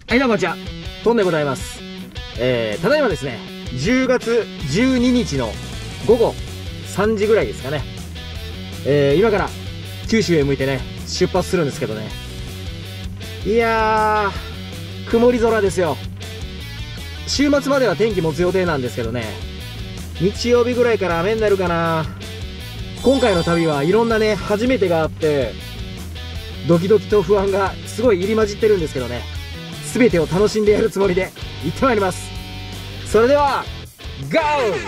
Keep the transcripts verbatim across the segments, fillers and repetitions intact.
はい、どうもこんにちは。トンでございます。えー、ただいまですね、じゅうがつじゅうににちのごごさんじぐらいですかね。えー、今から九州へ向いてね、出発するんですけどね。いやー、曇り空ですよ。週末までは天気持つ予定なんですけどね、日曜日ぐらいから雨になるかな。今回の旅はいろんなね、初めてがあって、ドキドキと不安がすごい入り混じってるんですけどね、全てを楽しんでやるつもりで行ってまいります。それではゴ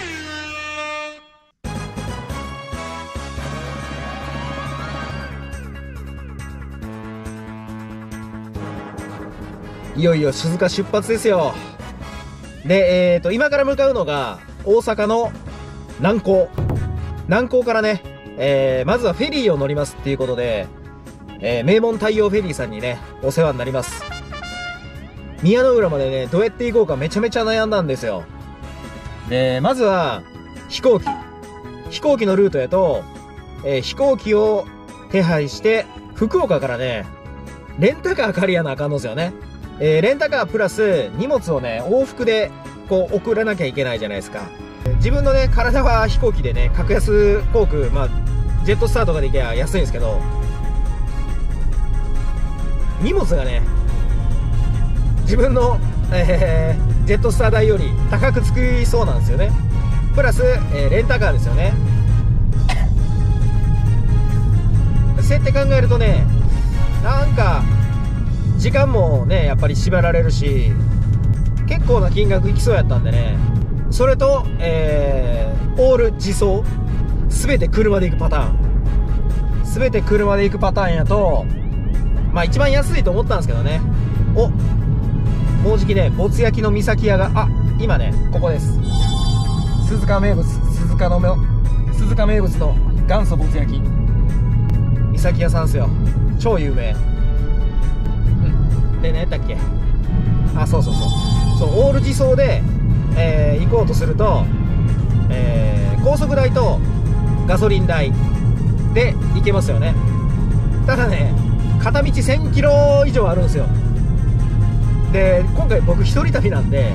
ー。いよいよ鈴鹿出発ですよ。で、えーと今から向かうのが大阪の南港南港からね、えー、まずはフェリーを乗りますっていうことで、えー、名門太陽フェリーさんにねお世話になります。宮之浦までね、どうやって行こうかめちゃめちゃ悩んだんですよ。で、まずは、飛行機。飛行機のルートやと、えー、飛行機を手配して、福岡からね、レンタカー借りやなあかんのですよね。えー、レンタカープラス、荷物をね、往復で、こう、送らなきゃいけないじゃないですか。自分のね、体は飛行機でね、格安航空、まあ、ジェットスターとかで行けば安いんですけど、荷物がね、自分の、えー、ジェットスター代より高くつきそうなんですよね。プラス、えー、レンタカーですよね。そうやって考えるとね、なんか時間もねやっぱり縛られるし、結構な金額いきそうやったんでね。それと、えー、オール自走、全て車で行くパターン全て車で行くパターンやと、まあ一番安いと思ったんですけどね。おもうじきね、ぼつ焼きの三崎屋が、あ、今ね、ここです。鈴鹿名物、鈴鹿の、鈴鹿名物の元祖ぼつ焼き。三崎屋さんっすよ。超有名。うん。で、何やったっけ？あ、そうそうそう。そう、オール自走で、えー、行こうとすると、えー、高速代とガソリン代で行けますよね。ただね、片道せんキロ以上あるんですよ。で、今回僕一人旅なんで、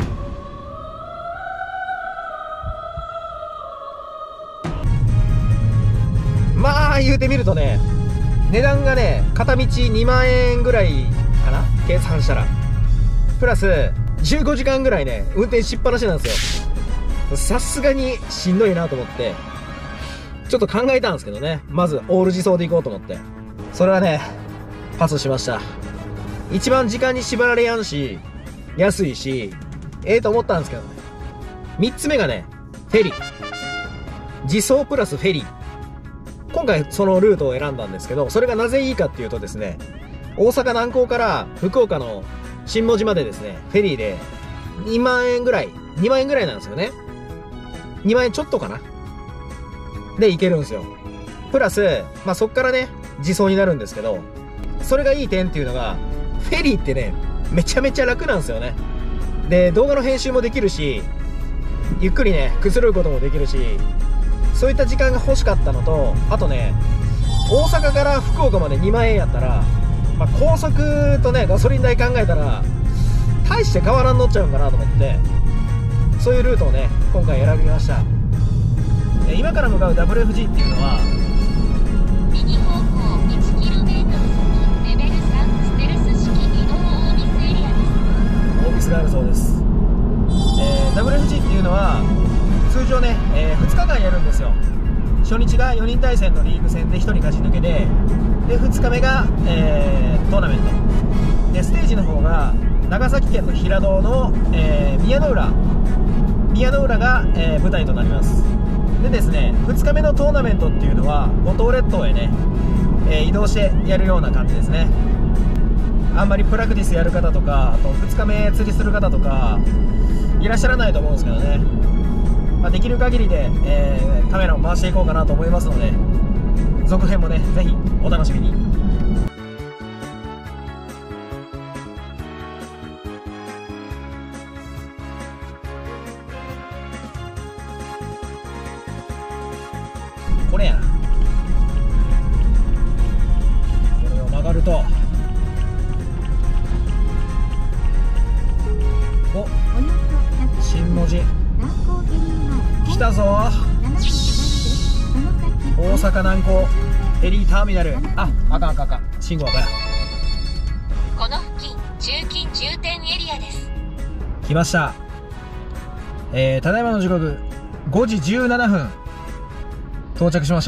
まあ言うてみるとね、値段がね片道にまんえんぐらいかな、計算したら。プラスじゅうごじかんぐらいね運転しっぱなしなんですよ。さすがにしんどいなと思ってちょっと考えたんですけどね、まずオール自走で行こうと思って、それはねパスしました。一番時間に縛られやんし、安いし、ええと思ったんですけどね。三つ目がね、フェリー。自走プラスフェリー。今回そのルートを選んだんですけど、それがなぜいいかっていうとですね、大阪南港から福岡の新門島までですね、フェリーでにまんえんぐらい、にまんえんぐらいなんですよね。にまんえんちょっとかなで行けるんですよ。プラス、まあ、そっからね、自走になるんですけど、それがいい点っていうのが、フェリーってね、めちゃめちゃ楽なんですよね。で、動画の編集もできるし、ゆっくりね、くつろぐこともできるし、そういった時間が欲しかったのと、あとね、大阪から福岡までにまんえんやったら、まあ、高速とね、ガソリン代考えたら、大して変わらんのっちゃうんかなと思って、そういうルートをね、今回選びました。今から向かう ダブリューエフジー っていうのは、 右方向 いちキロメートル先、レベルさんステルス式移動オービスエリアです。 オービスがあるそうです。えー、ダブリューエフジー っていうのは通常ね、えー、ふつかかんやるんですよ。初日がよにん対戦のリーグ戦でひとり勝ち抜けで、でふつかめが、えー、トーナメントで、ステージの方が長崎県の平戸の、えー、宮之浦宮之浦が、えー、舞台となります。でですね、ふつかめのトーナメントっていうのは五島列島へね、えー、移動してやるような感じですね。あんまりプラクティスやる方とか、あとふつかめ釣りする方とかいらっしゃらないと思うんですけどね、まあ、できる限りで、えー、カメラを回していこうかなと思いますので、続編もねぜひお楽しみに。これやな、これを曲がると阪南港フェリーターミナル。あ、あかんあかんあかん、信号赤や。 この付近中近重点エリアです。 来ました。えー、ただいまの時刻ごじじゅうななふん、到着しました。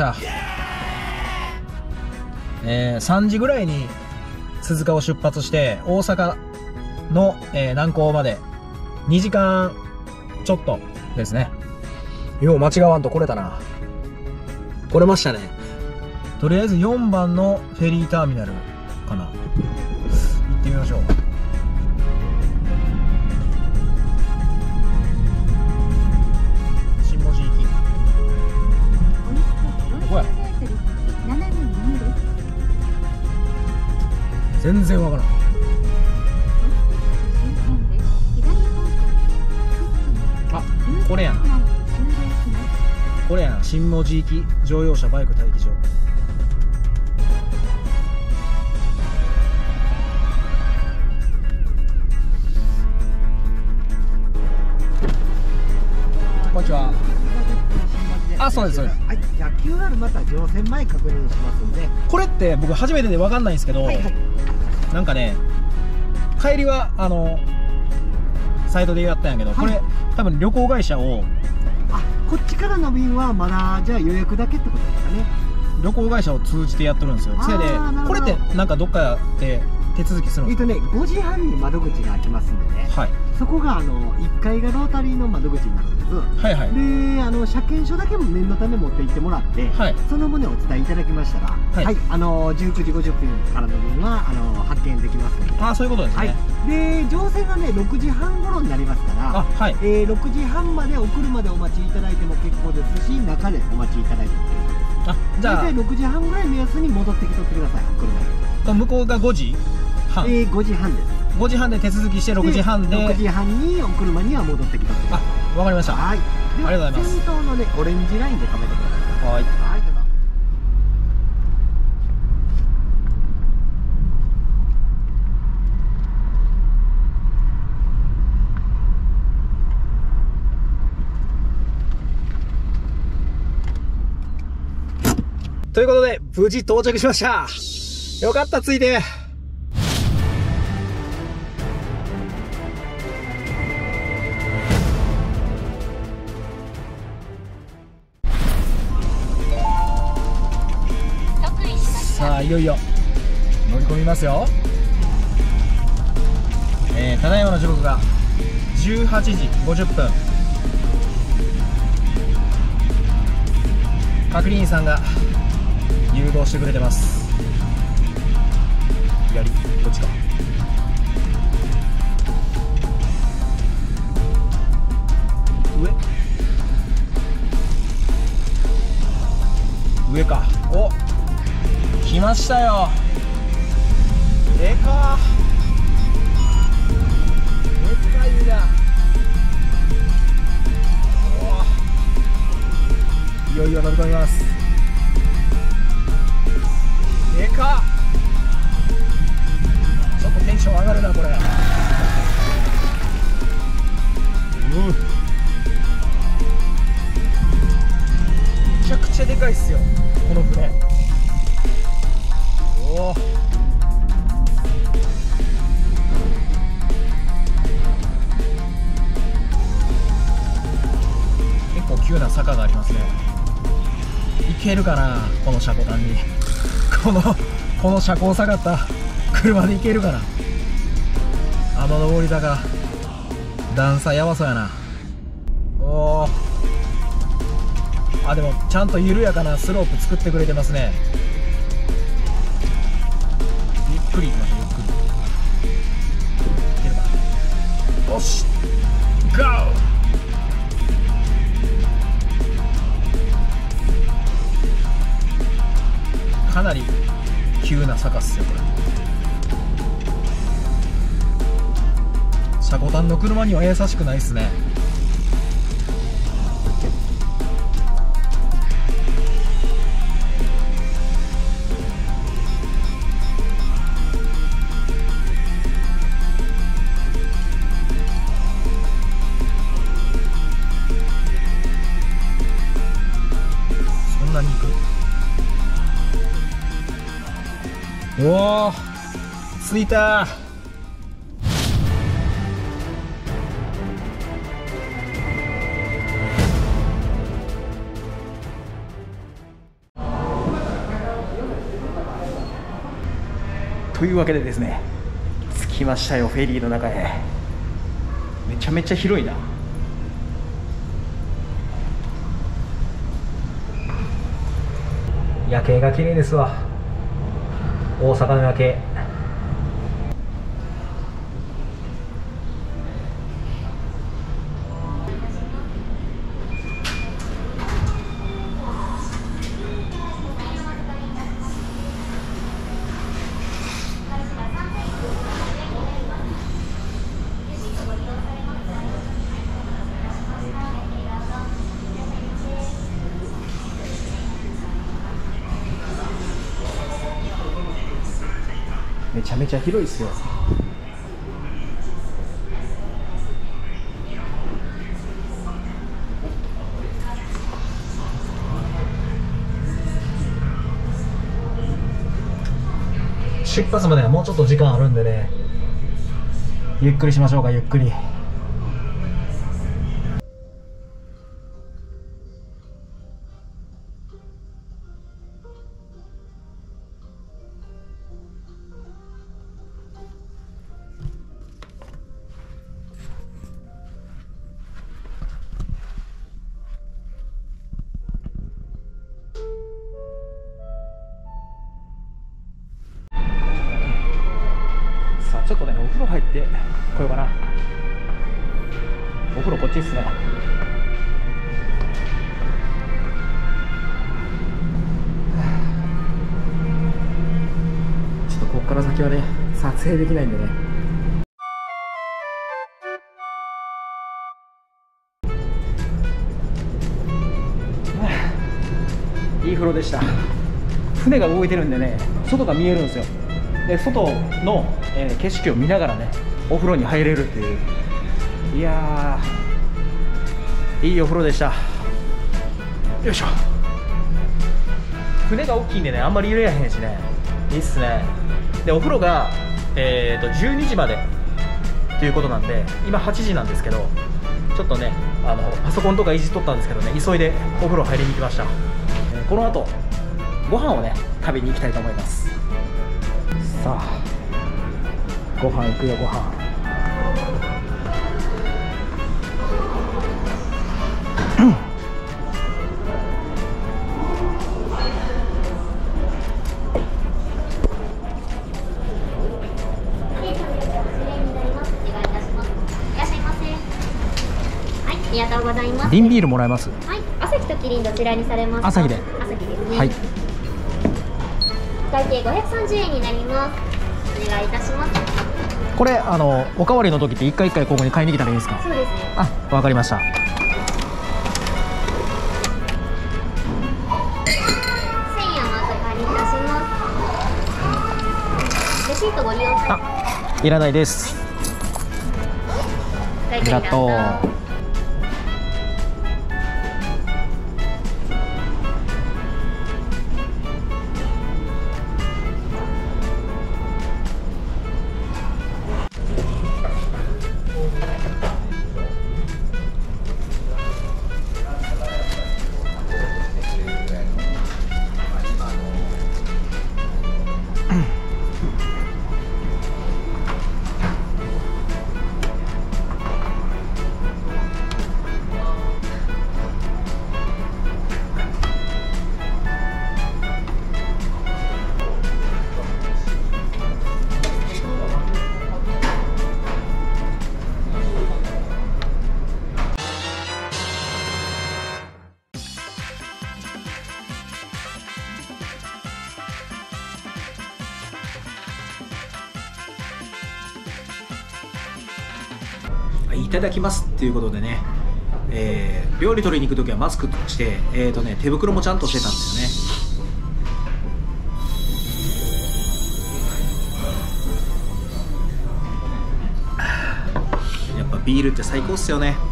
えー、さんじぐらいに鈴鹿を出発して大阪の、えー、南港までにじかんちょっとですね。よう間違わんと来れたな。来れましたね。とりあえずよんばんのフェリーターミナルかな、行ってみましょう。新門司行き。どこや。全然わからん。あ、これやな。これやな。新門司行き乗用車バイク待機場。こんにちは。あ、そうですそうです。 はい、じゃあ キューアール また乗船前確認しますんで。 これって僕初めてで分かんないんですけど、 はいはい、 なんかね、帰りはあのサイトでやったんやけど、はい、これ多分旅行会社を、 あ、こっちからの便はまだじゃあ予約だけってことですかね。 旅行会社を通じてやってるんですよ。せいでこれってなんかどっかで手続きするんですか。 えっとね、ごじはんに窓口が開きますんでね、はい、そこがあのいっかいがロータリーの窓口になるんです。はいはい。で、あの車検証だけも念のため持って行ってもらって、はい、その旨お伝えいただきましたら、はい、はい、あのじゅうくじごじゅっぷんからの便はあの発見できますので。 ああ、そういうことですね。はい、で、 乗船がねろくじはん頃になりますから、あ、はい、えー、ろくじはんまでお車でお待ちいただいても結構ですし、中でお待ちいただいても結構です。あ、じゃあ大体ろくじはんぐらい目安に戻ってきとってください、お車に。 向こうがごじはん。 えー、ごじはんです。 ごじはんで手続きしてろくじはんでろくじはんにお車には戻ってきとってください。 あ、わかりました。はい、 ありがとうございます。先頭のねオレンジラインで止めてください。はい、はい、どうぞ。 ということで無事到着しました。よかった、ついて。さあいよいよ乗り込みますよ。えー、ただいまの時刻がじゅうはちじごじゅっぷん。係員さんが誘導してくれてます。左、こっちか。上上か。お、来ましたよ。でかー、でかいんだ。いよいよ乗り込みます。でかっ、ちょっとテンション上がるなこれ。うん、めちゃくちゃでかいっすよこの船。おお、結構急な坂がありますね。いけるかなこの車庫段に。このこの車高下がった車でいけるかな。あの上り坂段差やばそうやな。おお、あ、でもちゃんと緩やかなスロープ作ってくれてますね。ゆっくりいきましょう、ゆっくり。いけるか。よし、ゴー。かなり急な坂っすよこれ。車庫端の車には優しくないっすね。そんなに行く？ おお、着いた。というわけでですね、着きましたよ、フェリーの中へ。めちゃめちゃ広いな。夜景が綺麗ですわ、大阪の夜景。めちゃめちゃ広いですよ。出発まではもうちょっと時間あるんでね、ゆっくりしましょうか、ゆっくり。ちょっとね、お風呂入ってこようかな。お風呂こっちっすね。ちょっとここから先はね、撮影できないんでね。いい風呂でした。船が動いてるんでね、外が見えるんですよ。で、外の、えー、景色を見ながらね、お風呂に入れるっていう。いやー、いいお風呂でした。よいしょ。船が大きいんでね、あんまり揺れやへんしね、いいっすね。で、お風呂が、えー、とじゅうにじまでということなんで、今はちじなんですけど、ちょっとね、あのパソコンとかいじっとったんですけどね、急いでお風呂入りに行きました。えー、この後ご飯をね、食べに行きたいと思います。さあ、ご飯行くよ、ご飯。うん。 ありがとうございます。 瓶ビールもらえます？ はい、朝日とキリンどちらにされますか？ 朝日で。 朝日ですね。 はい。 会計ごひゃくさんじゅうえんになります。お願いいたします。 これあのおかわりの時って一回一回ここに買いに来たらいいですか？ そうですね。 あ、わかりました。 せんえんお預かりいたします。レシートご利用されます。 あ、いらないです。ありがとう。いただきますっていうことでね、えー、料理取りに行くときはマスクして、えーとね、手袋もちゃんとしてたんだよね。やっぱビールって最高っすよね。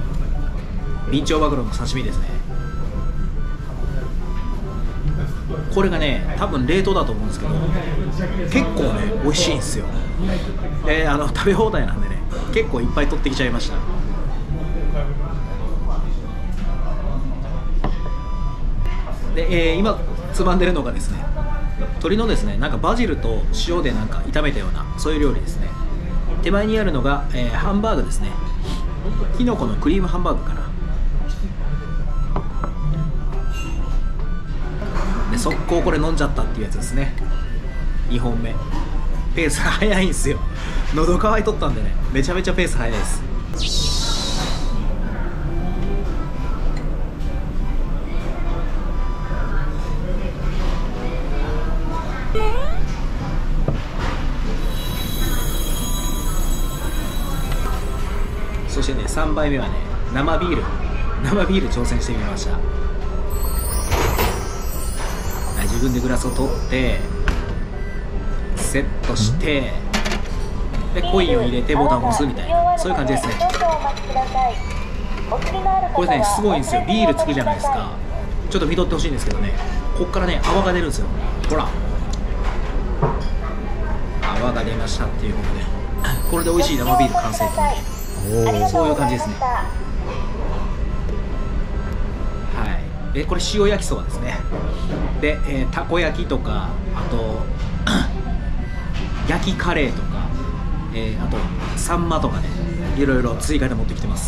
ビンチョウマグロの刺身ですね。 これがね多分冷凍だと思うんですけど、結構ね美味しいんですよ。であの食べ放題なんでね結構いっぱい取ってきちゃいました。で、えー、今つまんでるのがですね、鶏のですねなんかバジルと塩でなんか炒めたようなそういう料理ですね。手前にあるのが、えー、ハンバーグですね。きのこのクリームハンバーグかな。で速攻これ飲んじゃったっていうやつですね。にほんめペースが速いんですよ。喉乾いとったんでねめちゃめちゃペース速いです。そしてねさんばいめはね生ビール生ビール挑戦してみました。自分でグラスを取ってセットしてでコインを入れてボタンを押すみたいなそういう感じですね。これねすごいんですよ。ビールつくじゃないですか。ちょっと見とってほしいんですけどね、こっからね泡が出るんですよ。ほら泡が出ましたっていうことでこれで美味しい生ビール完成っていうね、そういう感じですね。はいでこれ塩焼きそばですね。で、えー、たこ焼きとかあと焼きカレーとか、えー、あとサンマとかねいろいろ追加で持ってきてます。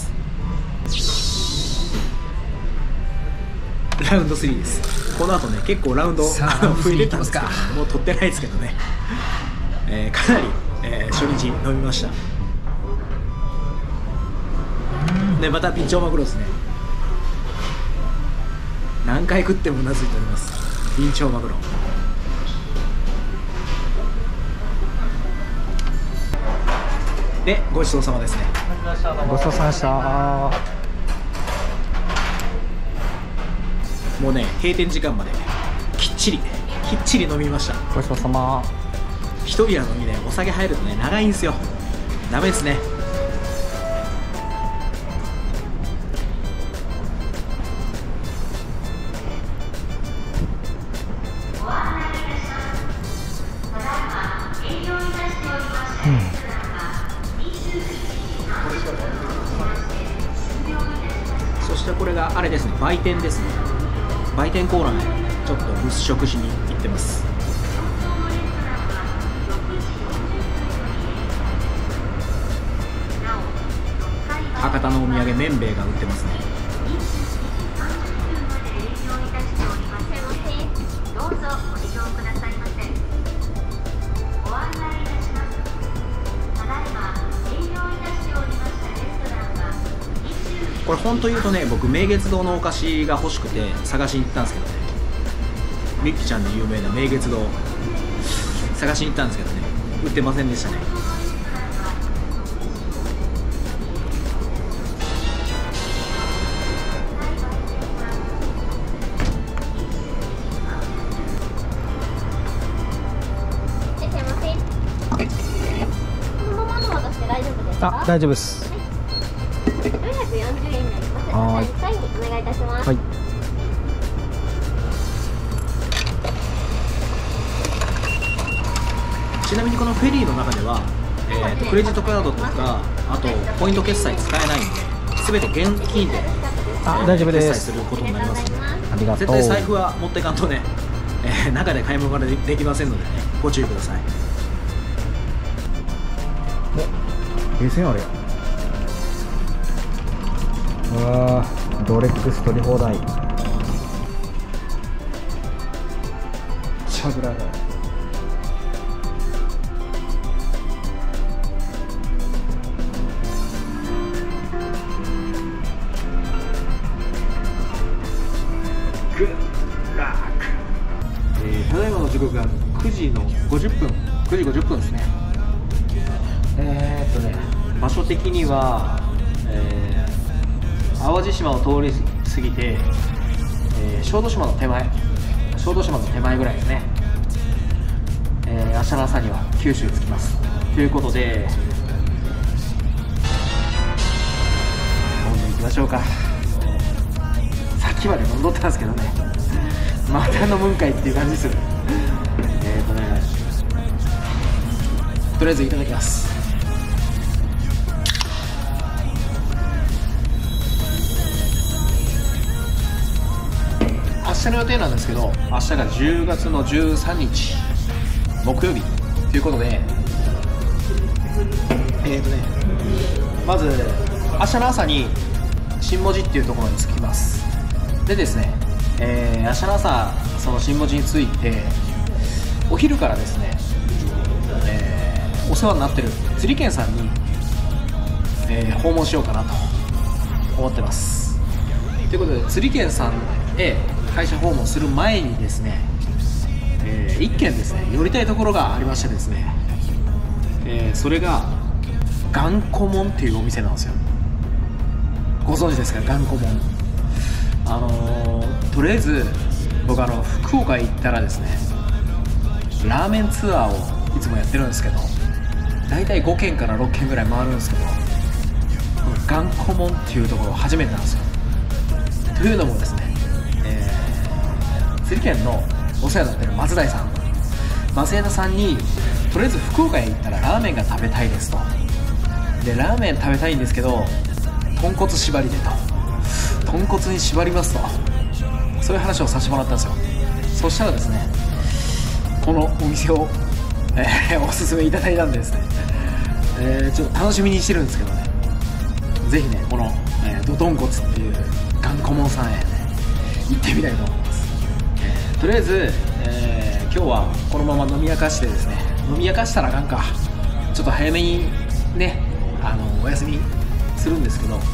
ラウンドスリーです。この後ね結構ラウンド増えてたんですけど、もう取ってないですけどね、えー、かなり、えー、初日飲みました。でまたビンチョウマグロですね。何回食ってもうなずいております。ビンチョウマグロでごちそうさまですね。 ごちそうさまでした。 もうね閉店時間まできっちりきっちり飲みました。 ごちそうさま。 一人なのにねお酒入るとね長いんですよ。ダメですね。そしてこれがあれですね、売店ですね。売店コーナーでちょっと物色しに行ってます。博多のお土産めんべいが売ってますね。これ本当言うとね僕明月堂のお菓子が欲しくて探しに行ったんですけどね、みっきちゃんで有名な明月堂探しに行ったんですけどね売ってませんでしたね。 あ、大丈夫です。 よんひゃくよんじゅうえんになります。 はい。 サインお願いいたします。 はい。 ちなみにこのフェリーの中では、えー、とクレジットカードとかあとポイント決済使えないんで全て現金で、 あ、大丈夫です。 決済することになりますので、 ありがとう。 絶対財布は持っていかんとね、えー、中で買い物ができませんのでねご注意ください。 お、ゲーセンあれや。うわー、ロレックス取り放題。チャブラがグッラック、えー、ただいまの時刻がくじのごじゅっぷん、くじごじゅっぷんですね。えーっとね場所的には、えー、淡路島を通り過ぎて、えー、小豆島の手前小豆島の手前ぐらいですね。えー、明日の朝には九州に着きますということで飲んでいきましょうか。さっきまで飲んどったんですけどねまた飲むんかいっていう感じする。えーとねとりあえずいただきます。明日の予定なんですけど、明日がじゅうがつのじゅうさんにち木曜日ということで、えーとねまず明日の朝に新門司っていうところに着きます。でですね、えー、明日の朝その新門司に着いて、お昼からですね、えー、お世話になってる釣り券さんに、えー、訪問しようかなと思ってます。ということで釣り券さんへ会社訪問する前にですね、えー、一軒ですね寄りたいところがありましてですね、えー、それが頑固もんっていうお店なんですよ。ご存知ですか、頑固もん。あのー、とりあえず僕あの福岡へ行ったらですね、ラーメンツアーをいつもやってるんですけど、だいたいごけんからろっけんぐらい回るんですけど、頑固もんっていうところ初めてなんですよ。というのもですね、えー、釣り県のお世話になってる松平さん松枝さんに、とりあえず福岡へ行ったらラーメンが食べたいですと。でラーメン食べたいんですけど豚骨縛りでと、豚骨に縛りますと、そういう話をさせてもらったんですよ。そしたらですね、このお店を、えー、おすすめいただいたんでですね、えー、ちょっと楽しみにしてるんですけどね、ぜひねこの、えー、ド豚骨っていう頑固もんさんへ、ね、行ってみたいと思います。えー、とりあえず、えー、今日はこのまま飲み明かしてですね、飲み明かしたらあかんか、ちょっと早めにねあのお休みするんですけど、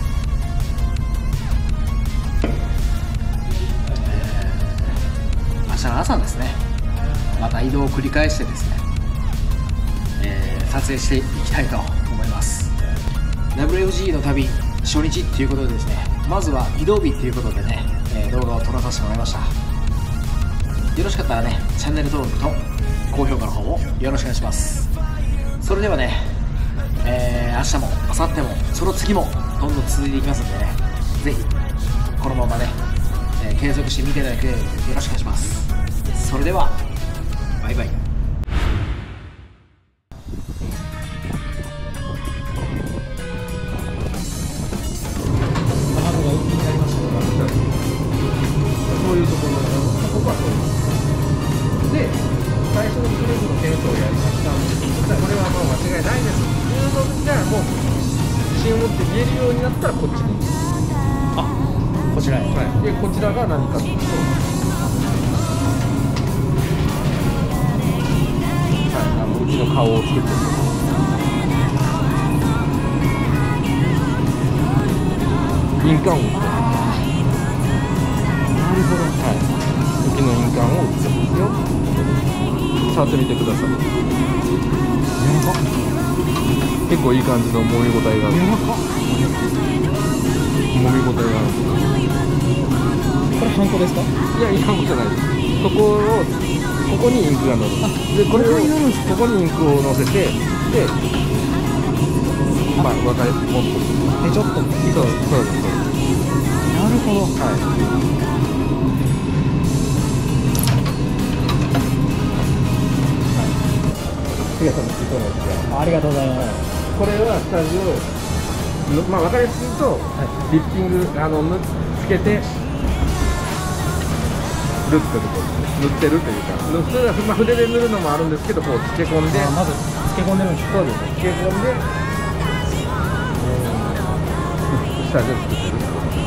明日の朝ですね、また移動を繰り返してですね、えー、撮影していきたいと思います。 ダブリューエフジー の旅初日っていうことでですね、まずは移動日っていうことでね、えー、動画を撮らさせてもらいました。よろしかったらねチャンネル登録と高評価の方もよろしくお願いします。それではね、えー、明日も明後日もその次もどんどん続いていきますのでね、ぜひこのままね、えー、継続して見ていただければよろしくお願いします。それではバイバイ。卵が浮きになりました。そういうところここはそうで、最初のグループの点数をやりました。そしたらこれはもう間違いないですっていうのがもう自信を持って言えるようになったらこっちに、あ、こちらへ、はい、でこちらが何かというと、うちの顔を作ってる印鑑を打ってる。なるほど、はい、うちの印鑑を打ってるんですよ。触ってみてください。結構いい感じの揉み応えがある。揉み応えがある。これハンコですか？いや、いやハンコじゃないです。そこをここにインクが乗る。でこれをここにインクを乗せて、でまあ分かれてポンとでちょっとそうそうです。なるほど。はい。ありがとうございます。これはスタジオ、まあ分かりやすく言うと、はい、リッピングあのつけて塗ってる塗ってるというか、塗ってる、まあ、筆で塗るのもあるんですけど、こう漬け込んで、まず漬け込んでるんです。そうです。漬け込んで、えー、下で作ってる。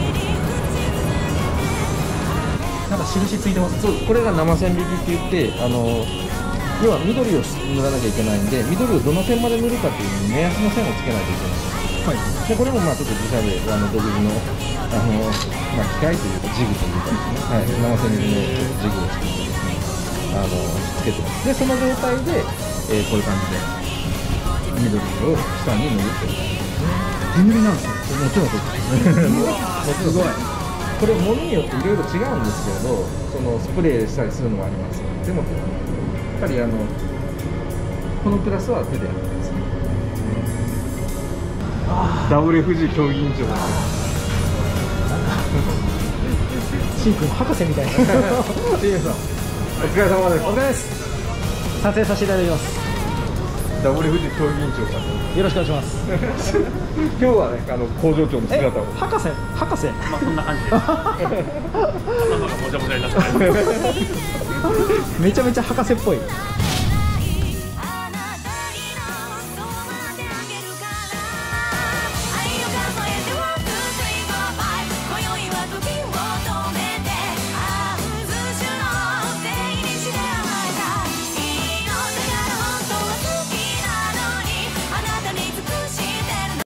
なんか印ついてます。そう、これが生線引きって言って、あの要は緑を塗らなきゃいけないんで、緑をどの線まで塗るかっていう目安の線をつけないといけない。はい、でこれもまあちょっと自社であの独自のあの、まあ、機械というかジグというかですね、はい、生線引きのジグを作ってですね、あのつけてます。でその状態で、えー、こういう感じで緑を下に塗るっていう感じですね。手塗りなんですよ。もちろんそうです。すごい。これ物によっていろいろ違うんですけど、そのスプレーしたりするのもあります。でもやっぱりあのこのクラスは手でやってますね。ダブリューエフジー 競技委員長です。 シンくん博士みたいな。シンさん、お疲れ様です。お疲れです。撮影させていただきます。 ダブル富士競技委員長さん、 よろしくお願いします。 今日はね、あの工場長の姿を。 博士、博士。 まあこんな感じです。頭がもじゃもじゃになってない。 めちゃめちゃ博士っぽい。